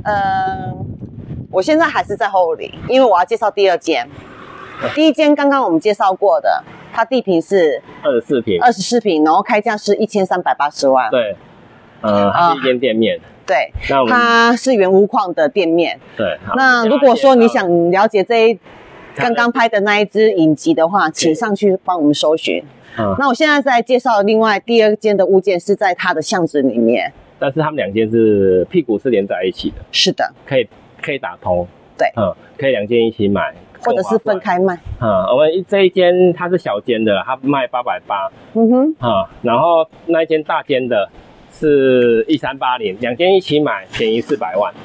我现在还是在后里，因为我要介绍第二间。第一间刚刚我们介绍过的，它地坪是24坪，然后开价是1380万。 对，它是一间店面。 对，它是原屋况的店面。 对， 那如果说你想了解刚刚拍的那一支影集的话，请上去帮我们搜寻。那我现在在介绍另外第二间的物件，是在它的巷子里面。但是他们两间是屁股是连在一起的。 是的，可以打通。 对， 可以两间一起买， 或者是分开卖。 我们这一间它是小间的，它卖880。然后那一间大间的是1380，两间一起买便宜400万。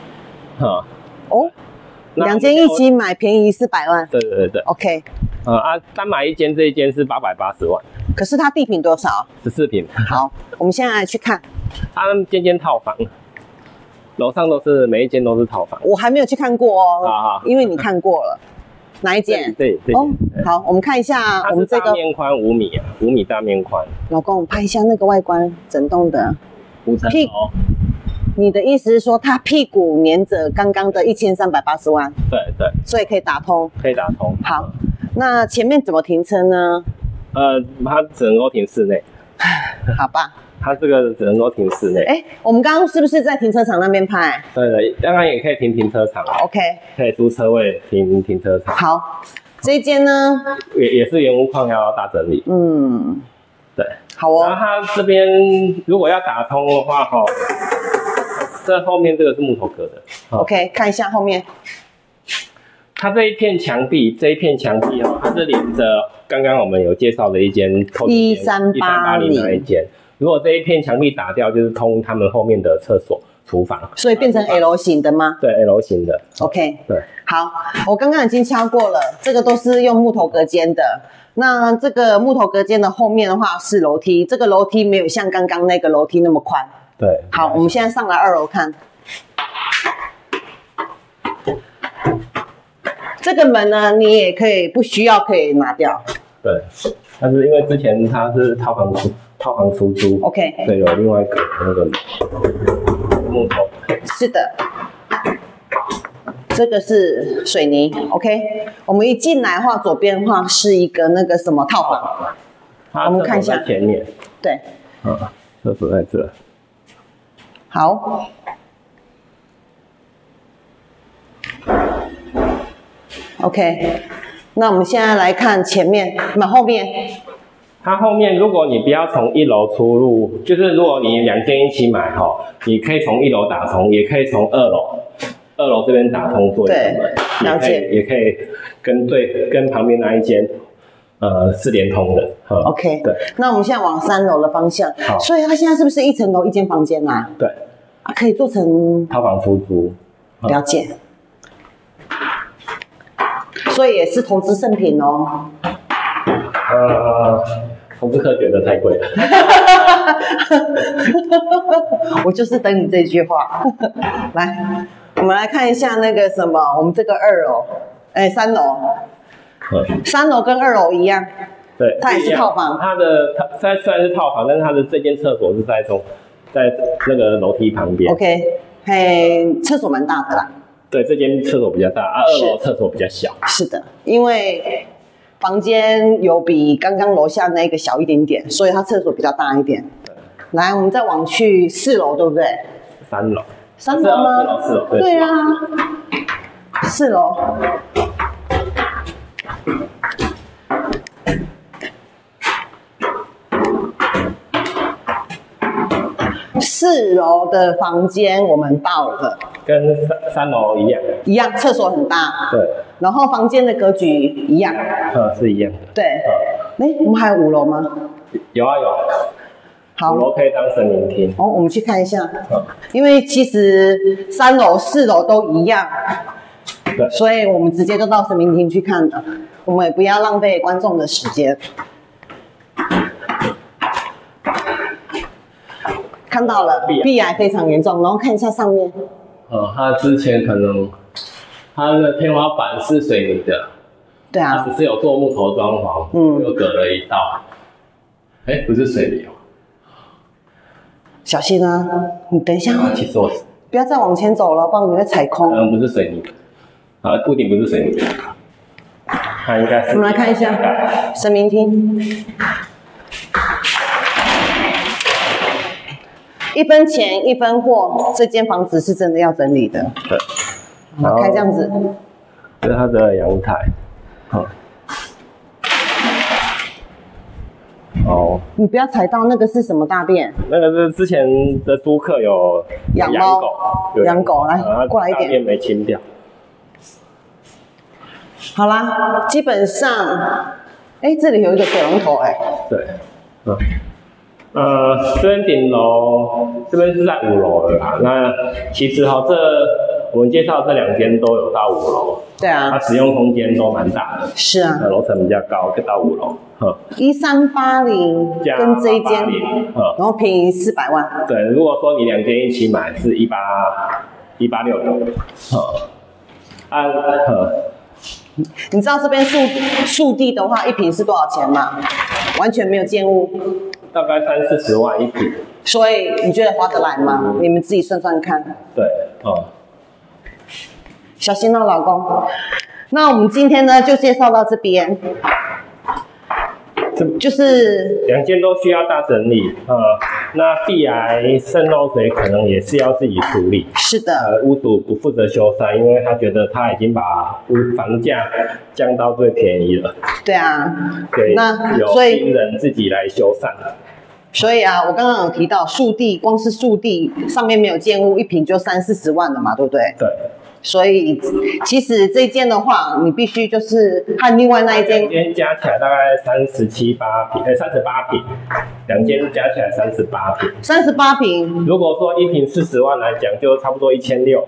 两间一起买便宜400万。 对。 OK。 单买一间，这一间是880万。 可是它地坪多少 ？14坪。 好，我们现在来去看。 它间套房，楼上每一间都是套房。 我还没有去看过哦。因为你看过了。哪一间？ 对。 好，我们看一下我们这个。 大面宽5米，5米大面宽。 老公，我们拍一下那个外观，整栋的。 5层楼。 你的意思是说，它屁股连着刚刚的1380万？ 对。 所以可以打通。 可以打通。 好，那前面怎么停车呢？ 它只能够停室内。 好吧。 它这个只能够停室内。 我们刚刚是不是在停车场那边拍？ 对，当然也可以停车场。 OK。可以租车位停车场。 好，这一间呢？ 也是原屋况要大整理。对。好哦。然后它这边如果要打通的话，这后面这个是木头隔的。 OK， 看一下后面。 它这一片墙壁，它是连着刚刚我们有介绍的一间1380那一间。如果这一片墙壁打掉，就是通他们后面的厕所、厨房。所以变成 L 型的吗？ 对 ，L 型的。 OK。 对。 好，我刚刚已经敲过了，这个都是用木头隔间的。那这个木头隔间的后面的话是楼梯，这个楼梯没有像刚刚那个楼梯那么宽。 对。 好，我们现在上来2楼看。这个门呢，你也可以不需要可以拿掉。 对，但是因为之前它是套房出租 ，OK， 对，有另外一个那个木头。 是的，这个是水泥 ，OK。我们一进来的话，左边的话是一个那个什么套房，我们看一下前面。 对， 厕所在这。 好。OK， 那我们现在来看前面，后面。 它后面，如果你不要从1楼出入，就是如果你两间一起买你可以从1楼打通，也可以从2楼这边打通做一个门。 了解。 也可以跟旁边那一间是连通的。 OK。 对。 那我们现在往3楼的方向。好。所以它现在是不是1层楼1间房间啊？ 对。 可以做成套房出租。 了解。所以也是投资圣品哦。 投资客觉得太贵了。 我就是等你这句话。来，我们来看一下那个什么，我们这个2楼，3楼。3楼跟2楼一样。对。它也是套房。它虽然是套房，但是它的这间厕所是在那个楼梯旁边。 OK， 厕所蛮大的啦。 对，这间厕所比较大，2楼厕所比较小。 是的，因为房间有比刚刚楼下那个小一点点，所以它厕所比较大一点。来，我们再往去4楼，对不对 ？3楼。 3楼吗 ？4楼。 对啊，4楼。4楼的房间我们到了。 跟3楼一样， 厕所很大， 对， 然后房间的格局一样， 是一样的， 对，我们还有5楼吗？ 有。好，5楼可以当神明厅。 我们去看一下，因为其实3楼、4楼都一样，对，所以我们直接就到神明厅去看了，我们也不要浪费观众的时间。看到了，壁癌非常严重，然后看一下上面。 它之前可能它的天花板是水泥的， 对啊， 它只是有做木头装潢，又隔了一道。不是水泥哦。 小心啊！你等一下。 其实我不要再往前走了，不然你会踩空。 不是水泥，屋顶不是水泥，它应该是。 我们来看一下神明厅。1分钱1分货，这间房子是真的要整理的。 对， 开这样子。 这是它的阳台。哦， 你不要踩到那个是什么大便？ 那个是之前的租客有养狗，来过来一点。 大便没清掉。 好啦，基本上，这里有一个水龙头， 对，这边顶楼，这边是在5楼了啦。那其实我们介绍这2间都有到5楼。 对啊， 它使用空间都蛮大的。 是啊， 楼层比较高，就到5楼。 1380跟这一间，然后便宜400万。 对，如果说你2间一起买是186。 你知道这边树地的话，1坪是多少钱吗？完全没有建物。 大概30-40万1坪。 所以你觉得划得来吗？你们自己算算看。 对， 小心哦，老公。那我们今天呢就介绍到这边。就是 2间都需要大整理，那壁癌渗漏水可能也是要自己处理。 是的， 屋主不负责修缮，因为他觉得他已经把房价降到最便宜了。 对啊， 对，有新人自己来修缮。 所以啊，我刚刚有提到树地，光是树地上面没有建物，1坪就30-40万了嘛，对不对？ 对。 所以其实这一间的话，你必须就是和另外那一间加起来大概38坪，2间加起来38坪。 38坪， 如果说1坪40万来讲，就差不多1600。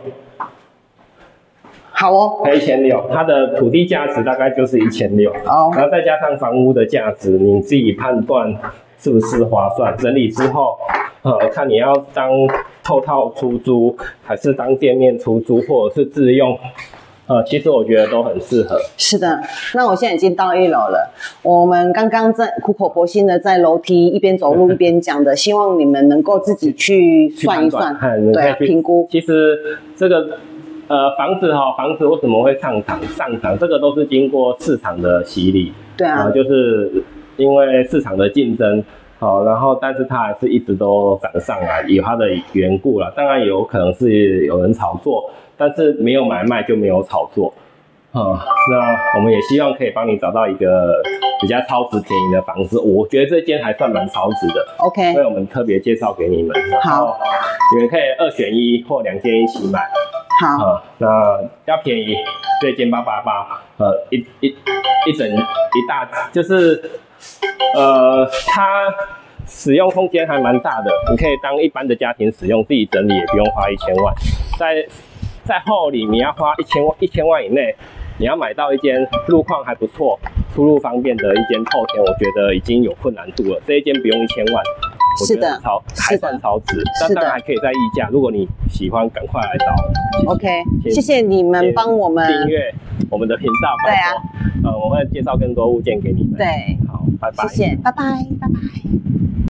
好哦 ，1600，它的土地价值大概就是1600。 哦， 然后再加上房屋的价值，你自己判断是不是划算。整理之后，看你要当透套出租，还是当店面出租，或者是自用，其实我觉得都很适合。 是的，那我现在已经到1楼了。我们刚刚在苦口婆心的在楼梯一边走路一边讲的，希望你们能够自己去算一算，对啊，评估。 其实这个房子为什么会上涨？这个都是经过市场的洗礼。 对啊， 就是因为市场的竞争。然后但是它还是一直都涨上来，有它的缘故啦。当然有可能是有人炒作，但是没有买卖就没有炒作。那我们也希望可以帮你找到一个比较超值便宜的房子。我觉得这间还算蛮超值的。 OK， 所以我们特别介绍给你们。 好， 你们可以2选1或2间一起买。 好， 那要便宜，这间888，一大就是它使用空间还蛮大的，你可以当一般的家庭使用，自己整理也不用花1000万。在后里你要花1000万以内，你要买到一间路况还不错、出入方便的一间透天，我觉得已经有困难度了。这一间不用1000万，我觉得还算超值，但当然还可以再议价。如果你喜欢，赶快来找我。 OK， 谢谢你们帮我们订阅我们的频道。 对啊， 我会介绍更多物件给你们。 对， 好，拜拜。 谢谢，拜拜，拜拜。